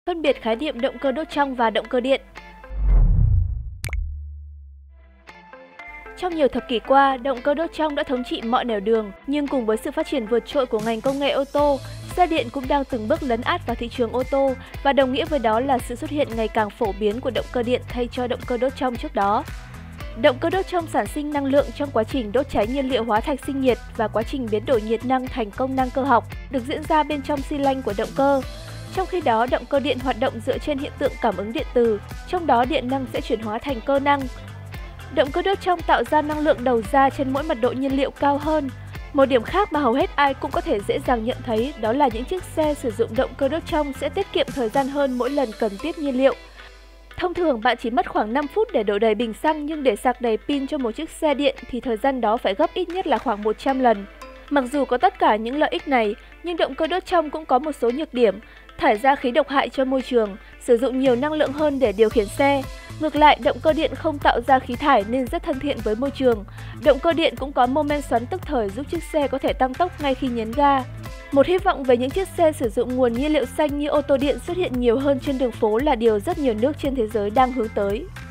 Phân biệt khái niệm động cơ đốt trong và động cơ điện. Trong nhiều thập kỷ qua, động cơ đốt trong đã thống trị mọi nẻo đường, nhưng cùng với sự phát triển vượt trội của ngành công nghệ ô tô, xe điện cũng đang từng bước lấn át vào thị trường ô tô và đồng nghĩa với đó là sự xuất hiện ngày càng phổ biến của động cơ điện thay cho động cơ đốt trong trước đó. Động cơ đốt trong sản sinh năng lượng trong quá trình đốt cháy nhiên liệu hóa thạch sinh nhiệt và quá trình biến đổi nhiệt năng thành công năng cơ học được diễn ra bên trong xi lanh của động cơ. Trong khi đó, động cơ điện hoạt động dựa trên hiện tượng cảm ứng điện từ, trong đó điện năng sẽ chuyển hóa thành cơ năng. Động cơ đốt trong tạo ra năng lượng đầu ra trên mỗi mật độ nhiên liệu cao hơn. Một điểm khác mà hầu hết ai cũng có thể dễ dàng nhận thấy đó là những chiếc xe sử dụng động cơ đốt trong sẽ tiết kiệm thời gian hơn mỗi lần cần tiếp nhiên liệu. Thông thường bạn chỉ mất khoảng 5 phút để đổ đầy bình xăng, nhưng để sạc đầy pin cho một chiếc xe điện thì thời gian đó phải gấp ít nhất là khoảng 100 lần. Mặc dù có tất cả những lợi ích này, nhưng động cơ đốt trong cũng có một số nhược điểm, thải ra khí độc hại cho môi trường, sử dụng nhiều năng lượng hơn để điều khiển xe. Ngược lại, động cơ điện không tạo ra khí thải nên rất thân thiện với môi trường. Động cơ điện cũng có mô men xoắn tức thời giúp chiếc xe có thể tăng tốc ngay khi nhấn ga. Một hy vọng về những chiếc xe sử dụng nguồn nhiên liệu xanh như ô tô điện xuất hiện nhiều hơn trên đường phố là điều rất nhiều nước trên thế giới đang hướng tới.